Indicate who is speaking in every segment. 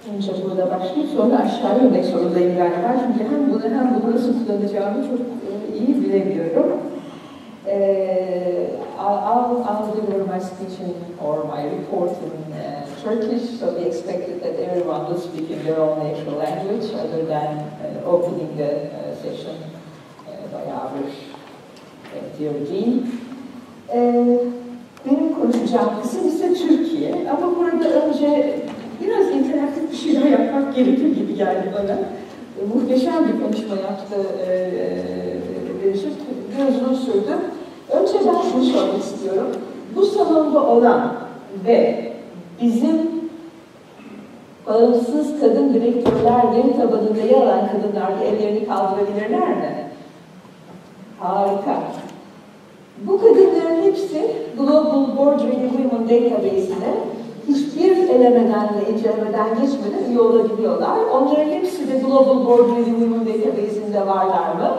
Speaker 1: Önce burada başlayıp sonra aşağı inmek zorundayım galiba. Çünkü hem bunu nasıl kullanacağımı çok iyi bilemiyorum. I'll deliver my speech or my report in Turkish, so we expected that everyone will speak in their own national language other than opening the session by our dear Dean. Benim konuşacağım kısım ise Türkiye. Ama burada önce biraz interaktif bir şeyler yapmak gerekir gibi geldi bana. Muhteşem bir konuşma yaptı Reşit. Biraz uzun sürdü. Önce ben şunu sormak istiyorum. Bu salonda olan ve bizim bağımsız kadın direktörler veri tabanında yer alan kadınlar ellerini kaldırabilirler mi? Harika. Bu kadınların hepsi Global Board Ready Women Database'ine hiçbir elemeden ve incelemeden geçmeden üye olabiliyorlar. Onların hepsi de Global Board Ready Women Database'inde varlar mı?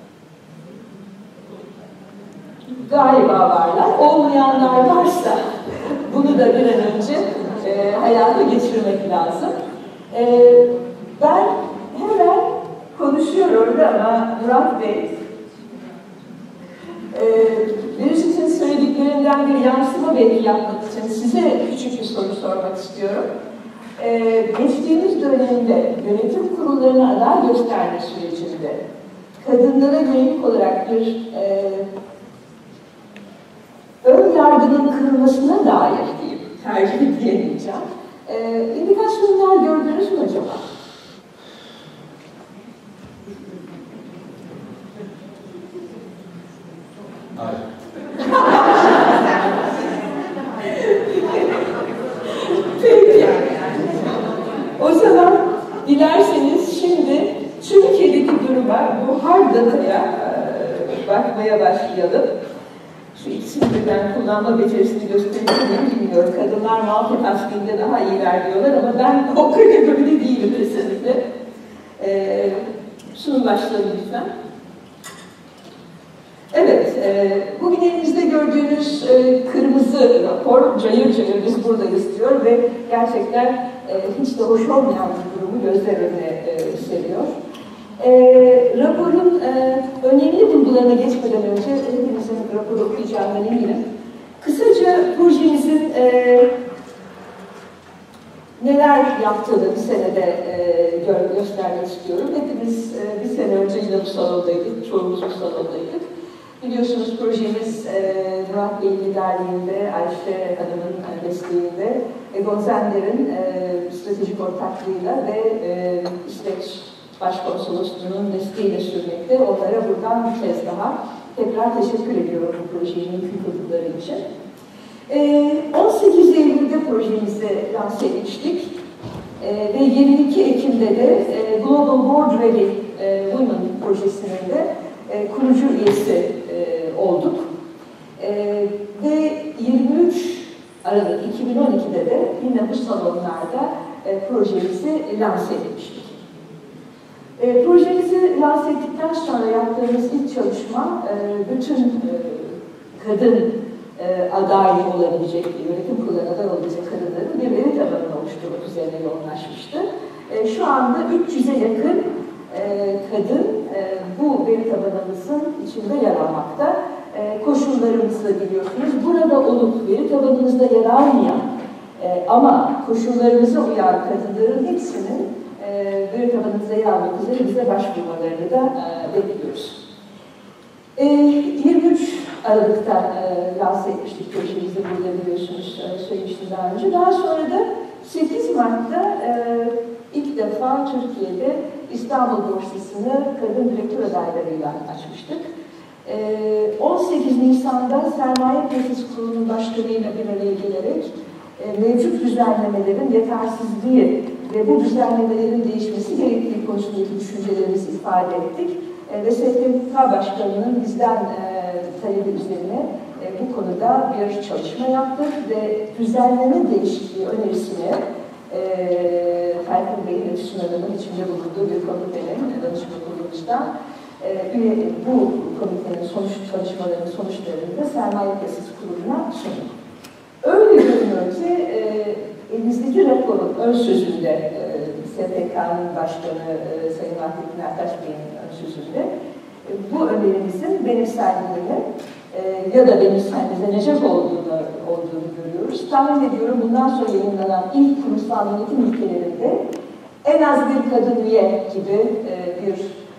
Speaker 1: Galiba varlar. Olmayanlar varsa bunu da bir an önce hayata geçirmek lazım. Ben hemen konuşuyorum ama Murat Bey Reşit'in söylediklerinden bir yansıma belki yapmak için size küçük bir soru sormak istiyorum. Geçtiğimiz dönemde yönetim kurullarına aday gösterme sürecinde kadınlara yönelik olarak bir ön yargının kırılmasına dair diyeyim, tercih diyemeyeceğim. İndikasyonlar gördünüz mü acaba?
Speaker 2: Hayır.
Speaker 1: Peki. O zaman dilerseniz şimdi Türkiye'deki duruma, bu hard data'ya bakmaya başlayalım. Şu ikisini birden kullanma becerisini göstereyim bilmiyorum. Kadınlar multitasking'de daha iyi ilerliyorlar ama ben o kategoride değilim kesinlikle. Sunum başlayalım lütfen. Evet, bugün elinizde gördüğünüz kırmızı rapor, cayır cayır biz buradayız diyor ve gerçekten hiç de hoş olmayan bir durumu gözler önüne seriyor. Raporun önemli bulgularına geçmeden önce hepinizin raporu okuyacağından eminim. Kısaca projemizin neler yaptığını bir senede göstermek istiyorum. Hepimiz bir sene önce yine bu salondaydık, çoğumuz bu salondaydık. Biliyorsunuz projemiz Murat Bey'in liderliğinde, Ayşe Hanım'ın desteğinde ve Gonzender'in stratejik ortaklığıyla ve İsveç Başkonsolosluğu'nun desteğiyle sürmekte. Onlara buradan bir kez daha tekrar teşekkür ediyorum bu projeyi mümkün kıldıkları için. 18 Eylül'de projemizi lanse etmiştik ve 22 Ekim'de de Global Board Ready Women projesinin de kurucu üyesi olduk. Ve 23 Aralık 2012'de de yine bu salonlarda projemizi lanse etmiştik. Projemizi lanse ettikten sonra yaptığımız ilk çalışma bütün kadın adayı olabilecek, yönetim kurullarına aday olabilecek kadınların bir veri tabanını oluşturmak üzerine yoğunlaşmıştı. Şu anda 300'e yakın kadın bu veri tabanımızın içinde yer almakta. Koşullarımızı biliyorsunuz. Burada olup veri tabanımızda yer almayan ama koşullarımıza uyan kadınların hepsinin veri tabanımızda yer almak üzere bize başvurmalarını da bekliyoruz. 23 Aralık'ta lanse etmiştik projemizi, burada biliyorsunuz, söylemiştim daha önce. Daha sonra da 8 Mart'ta ilk defa Türkiye'de İstanbul Borsası'nı kadın direktör adaylarıyla açmıştık. 18 Nisan'da Sermaye Piyasası Kurulu'nun başkanıyla bir araya gelerek mevcut düzenlemelerin yetersizliği ve bu düzenlemelerin değişmesi gerektiği konusundaki düşüncelerimizi ifade ettik. Ve STK Başkanı'nın bizden talebi üzerine bu konuda bir çalışma yaptık ve düzenleme değişikliği önerisine Tayfun Bey'in ve Füsun Hanım'ın içinde bulunduğu bir komitenin danışma kurulumuzda bu komitenin çalışmalarının sonuçlarını da Sermaye Piyasası Kurulu'na sunduk. Öyle görünüyor ki elinizdeki raporun ön sözünde, SPK'nın başkanı Sayın Vahdettin Ertaş Bey'in ön sözünde bu önerimizin benimsendiğini ya da benimsenecek olduğunu görüyoruz. Tahmin ediyorum bundan sonra yayınlanan ilk kurumsal yönetim ülkelerinde en az bir kadın üye gibi bir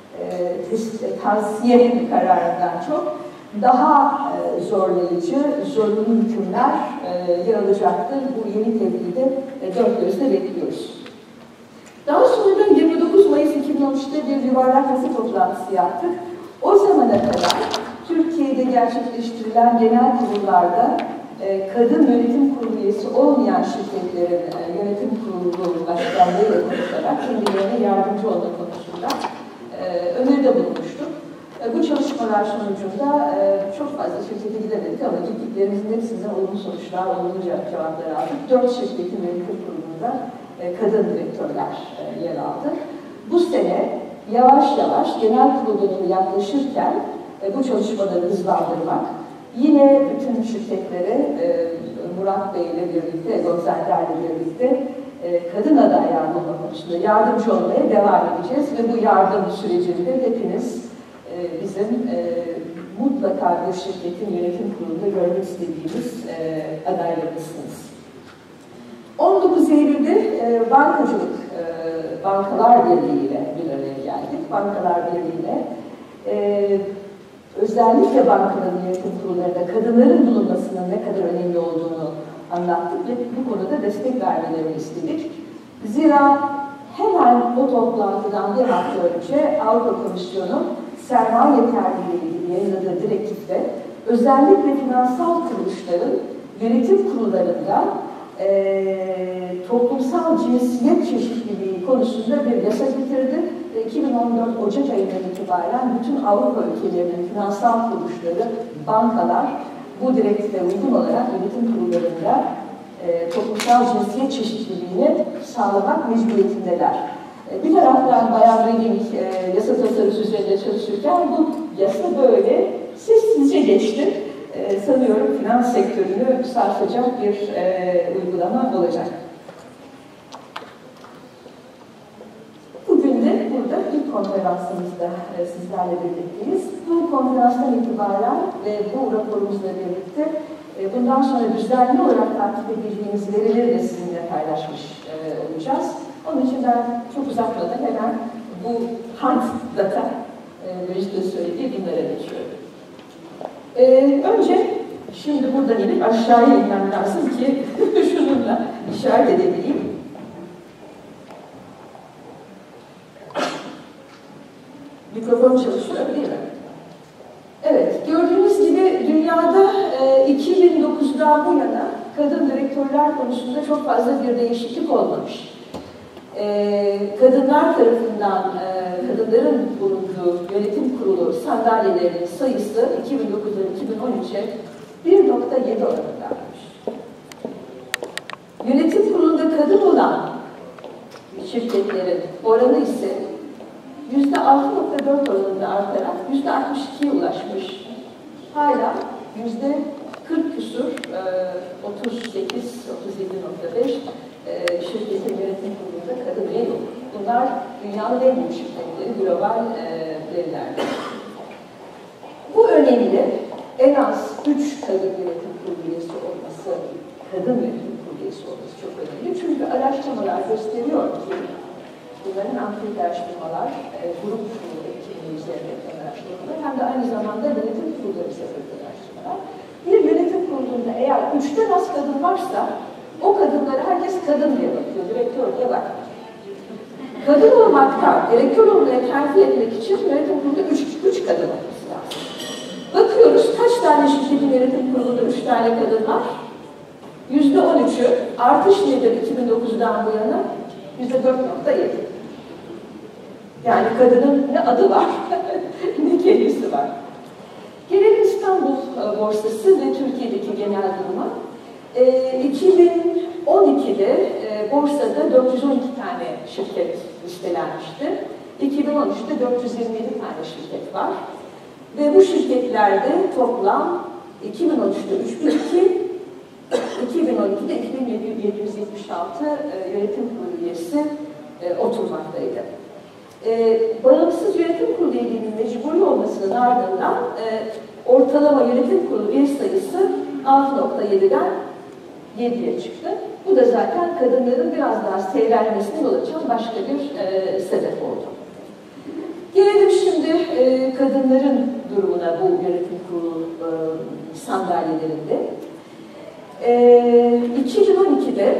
Speaker 1: tavsiye kararından çok daha zorlayıcı, zorunlu hükümler yer alacaktır. Bu yeni tebliğde dört gözle bekliyoruz. Daha sonra da 29 Mayıs 2013'te bir yuvarlak masa toplantısı yaptık. O zamana kadar Türkiye'de gerçekleştirilen genel kurullarda kadın yönetim kurulu üyesi olmayan şirketlerin yönetim kurulu başkanlığıyla konuşarak kendilerine yardımcı olma konusunda öneride bulunmuştuk. Bu çalışmalar sonucunda çok fazla şirkete gidemedik ama gittiklerimizin hepsinden olumlu sonuçlar, olumlu cevaplar aldık. 4 şirketin yönetim kurulunda kadın direktörler yer aldı. Bu sene yavaş yavaş genel kurul dönemi yaklaşırken bu çalışmaları hızlandırmak, yine bütün şirketlere Murat Bey ile birlikte, Gonzalez'lerle birlikte kadın adaylar bulma konusunda yardımcı olmaya devam edeceğiz ve bu yardım sürecinde hepiniz bizim mutlaka bir şirketin yönetim kurulunda görmek istediğimiz adaylarımızsınız. 19 Eylül'de bankacılık, Bankalar Birliği ile bir araya geldik. Bankalar Birliği'yle özellikle bankaların yönetim kurullarında kadınların bulunmasının ne kadar önemli olduğunu anlattık ve bu konuda destek vermelerini istedik. Zira hemen o toplantıdan bir hafta önce Avrupa Komisyonu sermaye yeterliliği ile ilgili yayınladığı direktifte özellikle finansal kuruluşların yönetim kurullarında toplumsal cinsiyet çeşitliliği konusunda bir yasa getirdi. 2014 Ocak ayından itibaren bütün Avrupa ülkelerinin finansal kuruluşları, bankalar bu direktife uygun olarak yönetim kurullarında toplumsal cinsiyet çeşitliliğini sağlamak mecburiyetindeler. Bir taraftan Bayan Reding yasa tasarısı üzerinde çalışırken bu yasa böyle sessizce geçti. Sanıyorum finans sektörünü sarsacak bir uygulama olacak. Bugün de burada ilk konferansımızda sizlerle birlikteyiz. Bu konferanstan itibaren ve bu raporumuzla birlikte bundan sonra düzenli olarak takip edildiğimiz verileri de sizinle paylaşmış olacağız. Onun için ben çok uzatmadan hemen bu hard data, Meclis'te söylediği bunlara geçiyorum. Önce şimdi buradan inip aşağıya inmem lazım ki şununla işaret edebileyim. Mikrofon çalışıyor değil mi? Evet, gördüğünüz gibi dünyada 2009'dan bu yana kadın direktörler konusunda çok fazla bir değişiklik olmamış. Kadınlar tarafından kadınların bulunduğu yönetim kurulu sandalyelerinin sayısı 2009'dan 2013'e 1.7 oranındaymış. Yönetim kurulunda kadın olan şirketlerin oranı ise %6.4 oranında artarak %62'ye ulaşmış. Hala %40 küsur, 38-37.5 şirketin yönetim kurulunda kadın üye yok. Bunlar dünyanın en büyük şirketleri, global veriler. Bu önemli. En az 3 kadın yönetim kurulu üyesi olması, kadın yönetim kurulu üyesi olması çok önemli. Çünkü araştırmalar gösteriyor ki bunların anket araştırmalar, grup kimliği üzerinde yapılan araştırmalar hem de aynı zamanda yönetim kurulları üzerinde araştırmalar. Bir yönetim kurulunda eğer 3'ten az kadın varsa o kadınlara herkes kadın diye bakıyor, direktör diye bakmıyor. Kadın olmaktan direktör olmaya terfi etmek için yönetim kurulunda 3 kadın olması lazım. Bakıyoruz kaç tane şirketin yönetim kurulunda 3 tane kadın var? %13'ü, artış nedir 2009'dan bu yana? %4.7. Yani kadının ne adı var, ne kendisi var. Gelelim İstanbul borsası ve Türkiye'deki genel duruma. 2012'de borsada 412 tane şirket listelenmişti. 2013'te 427 tane şirket var. Ve bu şirketlerde toplam 2013'te 3002, 2012'de 2776 yönetim kurulu üyesi oturmaktaydı. Bağımsız yönetim kurulu üyeliğinin mecburi olmasının ardından ortalama yönetim kurulu üye sayısı 6.7'den 7'ye çıktı. Bu da zaten kadınların biraz daha seyrelmesine yol açan başka bir sebep oldu. Gelelim şimdi kadınların durumuna bu yönetim kurulu sandalyelerinde. 2012'de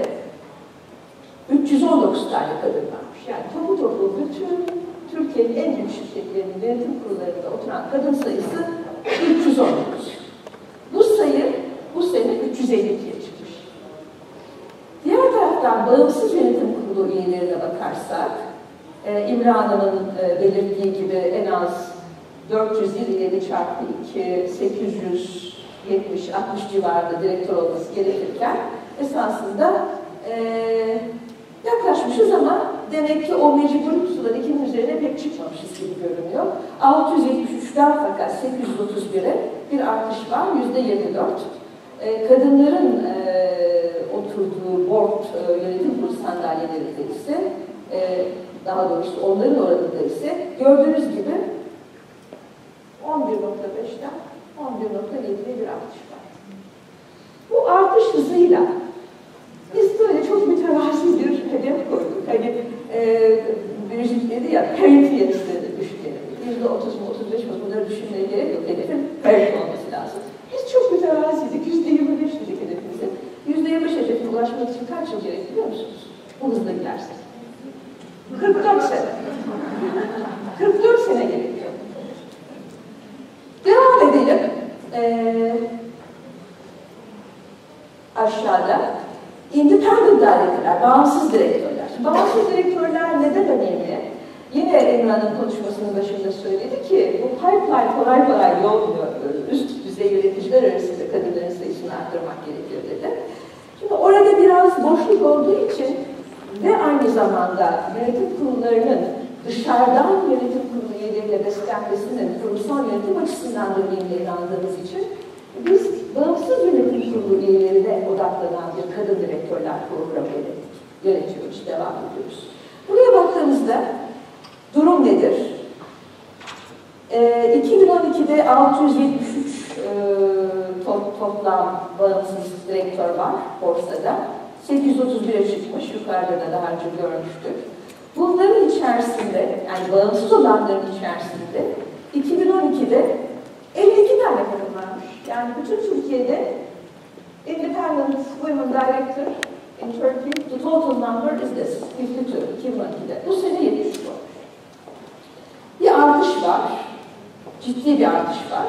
Speaker 1: 319 tane kadın varmış. Yani topu bütün Türkiye'nin en büyük şirketlerinin yönetim kurullarında oturan kadın sayısı 319. Bu sayı bu sene 352'ye çıkmış. Diğer taraftan bağımsız yönetim kurulu üyelerine bakarsak, İmran Hanım'ın belirttiği gibi en az 427 çarpı 2, 870-60 civarında direktör olması gerekirken esasında yaklaşmışız ama demek ki o mecburi pusular 2'nin üzerine pek çıkmamışız gibi görünüyor. 673'ten fakat 831'e bir artış var, %24. Kadınların oturduğu board yönetim kurulu sandalyelerinde ise daha doğrusu onların oranında ise gördüğünüz gibi 11.5'ten 11.7'ye bir artış var. Bu artış hızıyla biz böyle çok mütevazi bir hedef koyduk. Hani Biricik dedi ya, parity yarışlarını düşünelim. %30 mu, 35 mi bunları düşünmeye gerek yok. Hedefin parity olması lazım. Biz çok mütevaziydik. %25 dedik hedefimize. %25 hedefine ulaşmak için kaç yıl gerek biliyor musunuz? Bu hızla gidersek. 44 sene. 44 sene gerekiyor. Devam edelim. Aşağıda independent director'lar, bağımsız direktörler. Bağımsız direktörler neden önemli? Yine Emrah'ın konuşmasının başında söyledi ki bu pipeline kolay kolay yolmuyor. Üst düzey yöneticiler arasında kadınların sayısını arttırmak gerekiyor dedi. Şimdi orada biraz boşluk olduğu için ve aynı zamanda yönetim kurullarının dışarıdan yönetim kurulu üyeleriyle beslenmesinin kurumsal yönetim açısından da önemli andığımız için biz bağımsız yönetim kurulu üyelerine odaklanan bir kadın direktörler programı yönetiyoruz, devam ediyoruz. Buraya baktığımızda durum nedir? 2012'de 673 toplam bağımsız direktör var borsada. 831'e çıkmış, yukarıda da daha önce görmüştük. Bunların içerisinde, yani bağımsız olanların içerisinde 2012'de 52 tane kadın varmış. Yani bütün Türkiye'de Independent Women Director in Turkey, the total number is this, 52, 2012'de. Bu sene 73 olmuş. Bir artış var, ciddi bir artış var.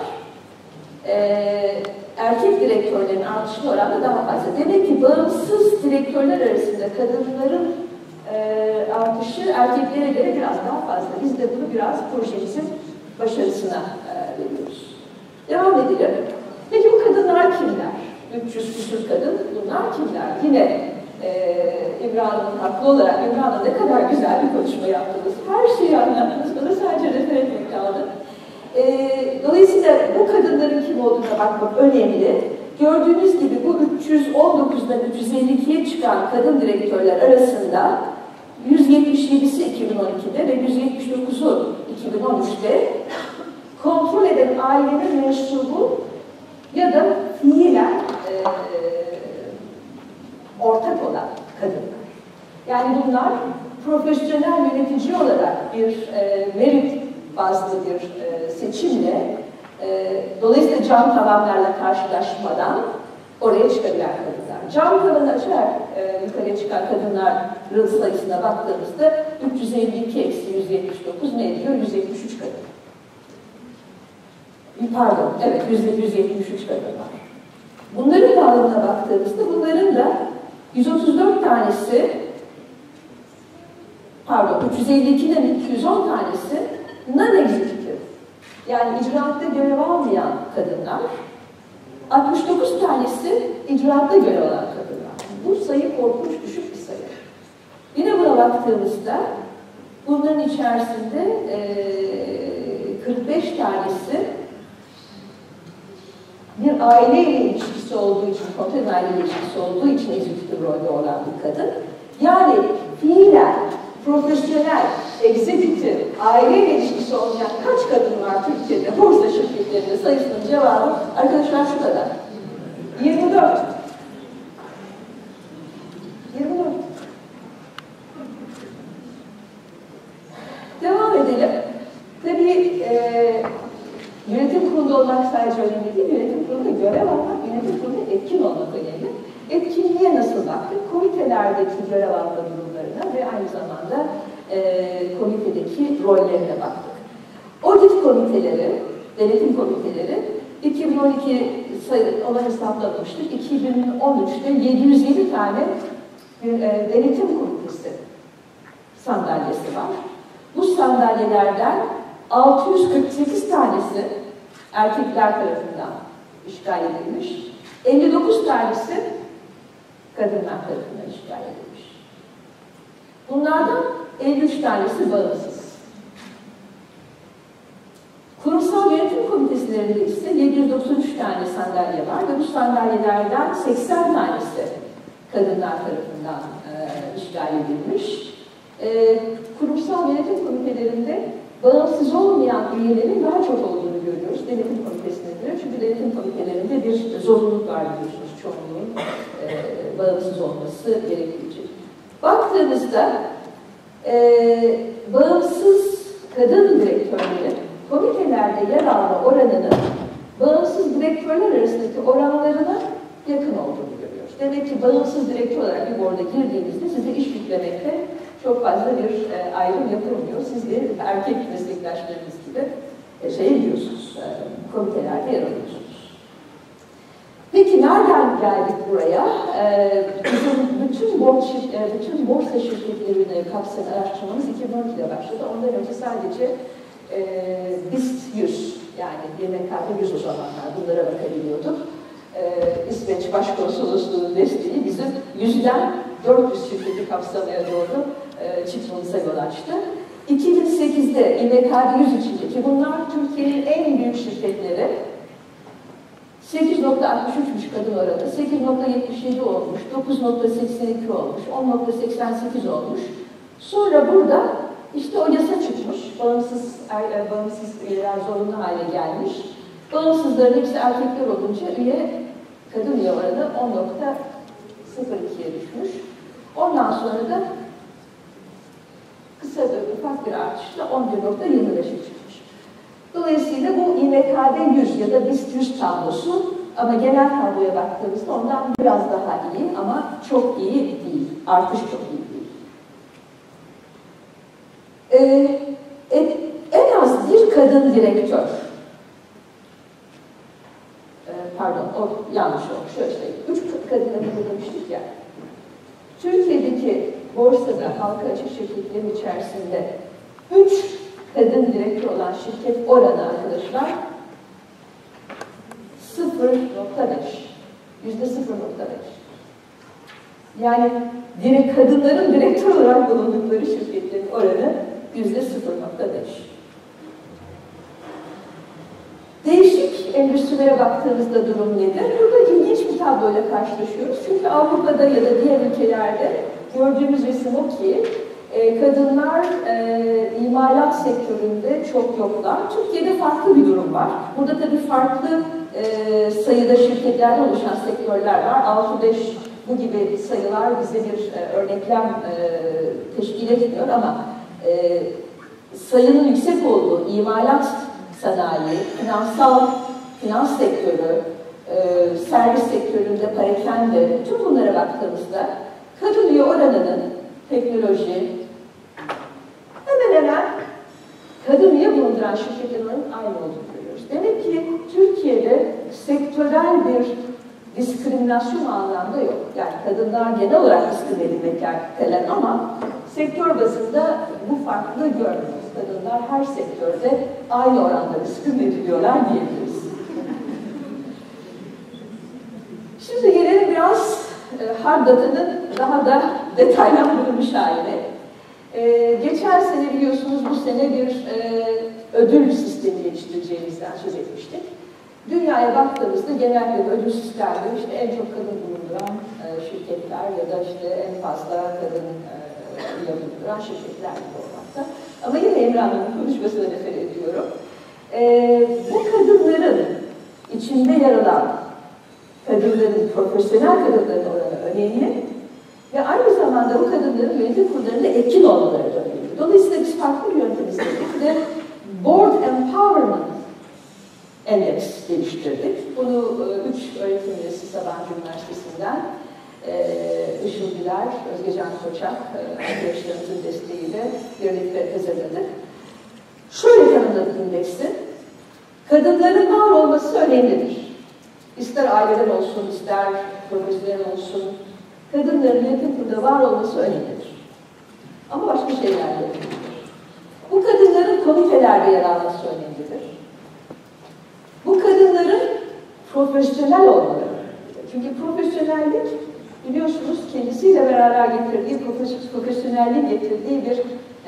Speaker 1: Erkek direktörlerin artışlı oranı daha fazla. Demek ki bağımsız direktörler arasında kadınların artışı erkeklere göre biraz daha fazla. Biz de bunu biraz projemizin başarısına veriyoruz. Devam edelim. Peki bu kadınlar kimler? 300 küsur kadın, bunlar kimler? Yine İmran'ın haklı olarak, İmran'ın ne kadar güzel bir konuşma yaptınız. Her şeyi anlattınız, bana sadece referandum kaldı. Dolayısıyla bu kadınların kim olduğuna bakmak önemli. Gördüğünüz gibi bu 319'dan 352'ye çıkan kadın direktörler arasında 177'si 2012'de ve 179'u 2013'te kontrol eden ailenin mensubu ya da fiilen ortak olan kadınlar. Yani bunlar profesyonel yönetici olarak bir merit bazlı bir seçimle dolayısıyla cam tavanlarla karşılaşmadan oraya çıkabilen kadınlar. Cam tavanı açarak yukarıya çıkan kadınların sayısına baktığımızda 352 eksi 179 ne ediyor? 173 kadın. Pardon, evet 173 kadın var. Bunların dağılımına baktığımızda bunların da 134 tanesi, pardon 352'den 210 tanesi non-executive, yani icraatta görev almayan kadınlar, 69 tanesi icraatta görev alan kadınlar. Bu sayı korkunç düşük bir sayı. Yine buna baktığımızda bunların içerisinde 45 tanesi bir aileyle ilişkisi ilişkisi olduğu için, spontan aile ilişkisi olduğu için executive rolde olan bir kadın. Yani fiilen, profesyonel, executive, aile ilişkisi olmayan kaç kadın var Türkiye'de borsa şirketlerinde sayısının cevabı arkadaşlar şu kadar. 24. 24. Devam edelim. Tabii yönetim kurulunda olmak sadece önemli değil, yönetim kurulunda görev almak, yönetim kurulunda etkin olmak önemli. Etkinliğe nasıl baktık? Komitelerdeki görev alma durumlarına ve aynı zamanda komitedeki rollerine baktık. Audit komiteleri, denetim komiteleri 2012 ona hesaplamıştık. 2013'te 707 tane bir denetim komitesi sandalyesi var. Bu sandalyelerden 648 tanesi erkekler tarafından işgal edilmiş, 59 tanesi kadınlar tarafından işgal edilmiş. Bunlardan 53 tanesi bağımsız. Kurumsal yönetim komitelerinde ise 793 tane sandalye var ve bu sandalyelerden 80 tanesi kadınlar tarafından işgal edilmiş. Kurumsal yönetim komitelerinde bağımsız olmayan üyelerin daha çok olduğunu görüyoruz denetim komitesine göre. Çünkü denetim komitelerinde bir zorunluluk var biliyorsunuz. Çoğunluğun bağımsız olması gerektiği. Baktığımızda bağımsız kadın direktörlerin komitelerde yer alma oranının bağımsız direktörler arasındaki oranlarına yakın olduğunu görüyoruz. Demek ki bağımsız direktör olarak bir board'a girdiğinizde size iş yüklemekte çok fazla bir ayrım yapılmıyor. Siz de erkek meslektaşlarınız gibi diyorsunuz, komitelerde yer alıyorsunuz. Peki nereden geldik buraya? Bizim bütün borsa şirketlerini kapsayan araştırmamız 2012'de başladı. Ondan önce sadece BIST 100, yani YMK'da 100 o zamanlar bunlara bakabiliyorduk. İsveç Başkonsolosluğu'nun desteği bizim 100'den 400 şirketi kapsamaya doğru çıkmamıza yol açtı. 2008'de İMKB 100 içinde ki bunlar Türkiye'nin en büyük şirketleri 8.63'müş kadın oranı, 8.77 olmuş, 9.82 olmuş, 10.88 olmuş. Sonra burada işte o yasa çıkmış, bağımsız üyeler zorunlu hale gelmiş. Bağımsızların hepsi erkekler olunca kadın üye oranı 10.02'ye düşmüş. Ondan sonra da kısa ufak bir artışla 11.25'e çıkmış. Dolayısıyla bu İMKB 100 ya da BIST 100 tablosu ama genel tabloya baktığımızda ondan biraz daha iyi ama çok iyi değil. Artış çok iyi değil. En az bir kadın direktör. Pardon, o yanlış olmuş. Şöyle söyleyeyim. 3 kadın demiştik ya. Türkiye'deki borsada halka açık şirketlerin içerisinde 3 kadın direktör olan şirket oranı arkadaşlar 0.5. %0.5. Yani kadınların direktör olarak bulundukları şirketlerin oranı %0.5. Değişik endüstrilere baktığımızda durum nedir? Burada ilginç bir tabloyla karşılaşıyoruz. Çünkü Avrupa'da ya da diğer ülkelerde gördüğümüz resim o ki kadınlar imalat sektöründe çok yoklar. Türkiye'de farklı bir durum var. Burada tabii farklı sayıda şirketlerden oluşan sektörler var. 6-5 bu gibi sayılar bize bir örneklem teşkil etmiyor ama sayının yüksek olduğu imalat sanayi, finans sektörü, servis sektöründe perakende, bütün bunlara baktığımızda kadın üye oranının teknoloji hemen hemen kadın üye bulunduran şirketlerin aynı olduğunu görüyoruz. Demek ki Türkiye'de sektörel bir diskriminasyon anlamda yok. Yani kadınlar genel olarak diskrimine edilmekteler ama sektör bazında bu farklılığı görmüyoruz. Kadınlar her sektörde aynı oranda diskrimine ediliyorlar diyebiliriz. Şimdi gelelim biraz hard data'nın daha da detaylandırılmış haline. Geçen sene biliyorsunuz bu sene bir ödül sistemi geliştireceğimizden söz etmiştik. Dünyaya baktığımızda genelde ödül sistemleri işte en çok kadın bulunduran şirketler ya da işte en fazla kadın bulunduran şirketler gibi olmakta. Ama yine Emrah'ın konuşmasına refer ediyorum. Bu kadınların içinde yer alan kadınların, profesyonel kadınların oranı önemli ve aynı zamanda bu kadınların yönetim kurullarında etkin olmaları da önemli. Dolayısıyla biz farklı bir yöntem istedik ve Board Empowerment Endex geliştirdik. Bunu 3 öğretim üyesi Sabancı Üniversitesi'nden Işıl Güler, Özgecan Koçak arkadaşlarımızın desteğiyle birlikte hazırladık. Şöyle tanımladık indeksi. Kadınların var olması önemlidir. İster aileden olsun, ister profesyonel olsun, kadınların yönetim kurulunda var olması önemlidir. Ama başka şeyler de önemlidir. Bu kadınların komitelerde yer alması önemlidir. Bu kadınların profesyonel olmaları. Çünkü profesyonellik, biliyorsunuz kendisiyle beraber getirdiği, profesyonelliğin getirdiği bir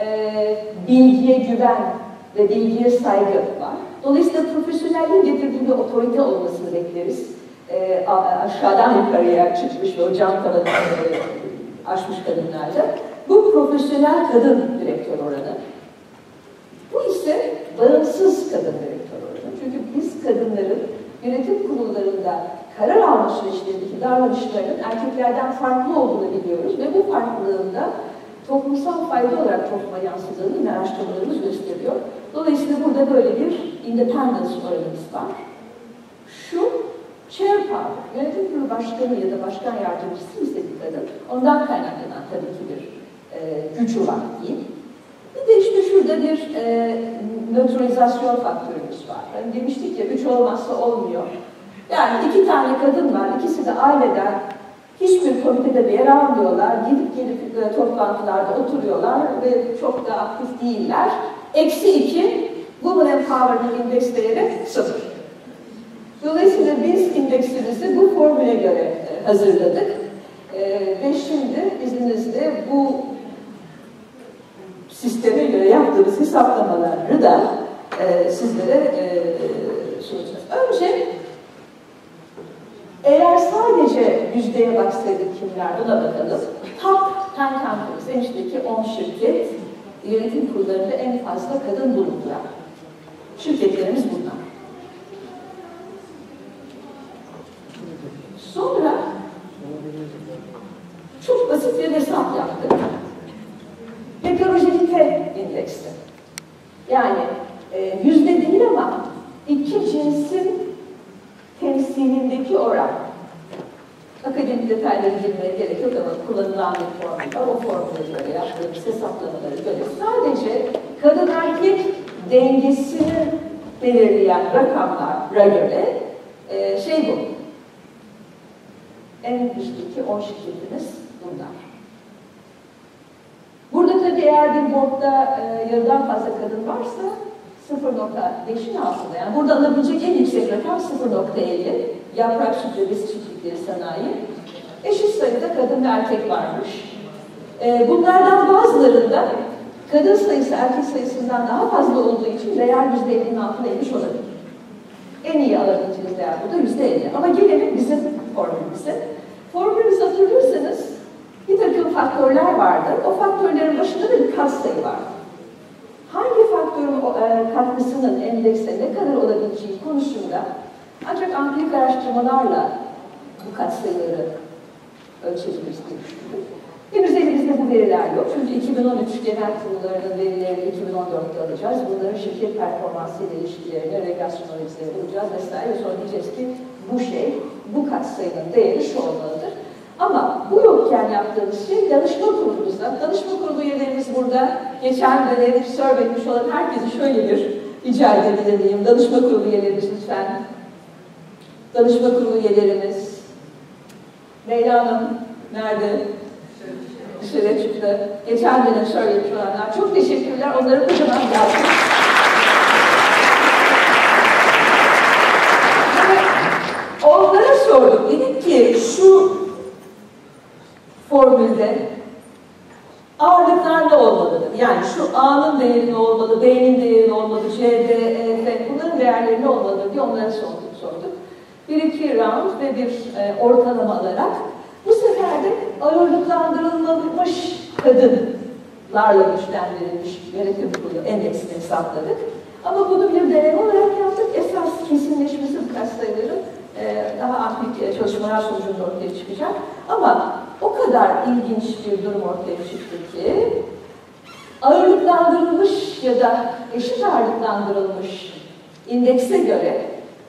Speaker 1: bilgiye güven ve bilgiye saygı var. Dolayısıyla profesyonelliğin getirdiği bir otorite olmasını bekleriz. Aşağıdan yukarıya çıkmış ve o cam tavanı aşmış kadınlarla. Bu profesyonel kadın direktör oranı. Bu ise bağımsız kadın direktör oranı. Çünkü biz kadınların yönetim kurullarında karar alma süreçlerindeki davranışlarının erkeklerden farklı olduğunu biliyoruz ve bu farklılığında toplumsal fayda olarak topluma yansıdığını araştırmalarımız gösteriyor. Dolayısıyla burada böyle bir independence oranımız var. Şu chair power, yönetim kurulu başkanı ya da başkan yardımcısı ise bir kadın, ondan kaynaklanan tabii ki bir gücü var diyeyim. Bir de işte şurada bir nötralizasyon faktörümüz var. Yani demiştik ya, 3 olmazsa olmuyor. Yani 2 tane kadın var, ikisi de aileden, hiçbir komitede de yer almıyorlar, gelip toplantılarda oturuyorlar ve çok da aktif değiller. -2, Women Empowerment Index değeri 0. Dolayısıyla biz indeksimizi bu formüle göre hazırladık. Ve şimdi izninizle bu sisteme göre yaptığımız hesaplamaları da sizlere sunacağız. Önce eğer sadece yüzdeye baksaydık kimler, buna bakalım. Top 10 companies, en içteki 10 şirket, yönetim kurullarında en fazla kadın bulunduran şirketlerimiz bunlar. Sonra çok basit bir hesap yaptık. Heterojenite indeksi. Yani yüzde değil ama iki cinsin temsilindeki oran. Akademik detaylara girmeye gerek yok ama kullanılan bir formül var. O formüle göre yaptığımız hesaplamaları göre sadece kadın erkek dengesini belirleyen rakamlara göre bu. En üstteki 10 şirketimiz bunlar. Burada tabii eğer bir boardda yarıdan fazla kadın varsa 0.5'in altında. Yani burada alabilecek en yüksek rakam 0.50. Yaprak sütlebesi çiftlikleri sanayi. Eşit sayıda kadın ve erkek varmış. Bunlardan bazılarında kadın sayısı erkek sayısından daha fazla olduğu için değer %50'nin altına inmiş olabilir. En iyi alabileceğiniz değer burada %50. Ama gelelim bizim formülümüze. Formülümüzü hatırlıyorsanız bir takım faktörler vardı. O faktörlerin başında da bir katsayı vardı. Hangi faktörün katkısının endekse ne kadar olabileceği konusunda ancak empirik araştırmalarla bu katsayıları ölçebiliriz diye düşündük. Henüz elimizde bu veriler yok. Çünkü 2013 genel kurullarının verilerini 2014'te alacağız. Bunların şirket performansı ile ilişkilerini, regülasyon analizleri bulacağız vesaire. Sonra diyeceğiz ki bu katsayının değeri şu olmalıdır. Ama bu yokken yaptığımız şey danışma kurulumuzda. Danışma kurulu üyelerimiz burada. Geçen dönem serve etmiş olan herkesi şöyle bir rica edebilirim. Danışma kurulu üyelerimiz lütfen. Danışma kurulu üyelerimiz. Leyla Hanım nerede? Dışarıya çıktı. Geçen dönem serve etmiş olanlar. Çok teşekkürler. Onlara kocaman gelsin. Onlara sorduk. Dedik ki şu formülde ağırlıklar ne olmalıdır? Yani şu A'nın değeri ne olmalı, B'nin değeri ne olmalı, C, D, E, F, bunların değerleri ne olmalıdır diye onlara sorduk. Bir iki round ve bir ortalama alarak bu sefer de ağırlıklandırılmamış kadınlarla güçlendirilmiş yönetim kurulu endeksini hesapladık. Ama bunu bir deneme olarak yaptık. Esas kesinleşmesi bu sayıların daha amplik çalışmalar sonucunda ortaya çıkacak. Ama o kadar ilginç bir durum ortaya çıktı ki ağırlıklandırılmış ya da eşit ağırlıklandırılmış indekse göre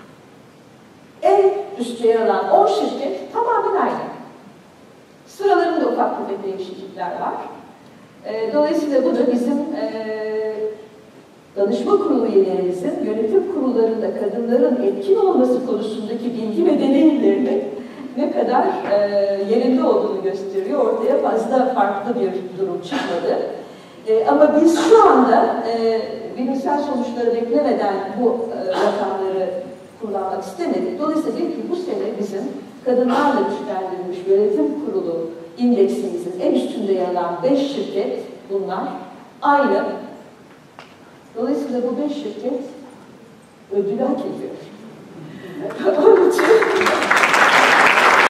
Speaker 1: en üstte yer alan 10 şirket tamamen aynı. Sıralarında ufak tefek değişiklikler var. Dolayısıyla bu da bizim danışma kurulu üyelerimizin yönetim kurullarında kadınların etkin olması konusundaki bilgi ve deneyimlerinin ne kadar yerinde olduğunu gösteriyor. Ortaya fazla farklı bir durum çıkmadı. Ama biz şu anda bilimsel sonuçları beklemeden bu rakamları kullanmak istemedik. Dolayısıyla dedik ki bu sene bizim kadınlarla güçlendirilmiş yönetim kurulu indeksimizin en üstünde yer alan 5 şirket bunlar aynı. Dolayısıyla bu 5 şirket ödül hak ediyor.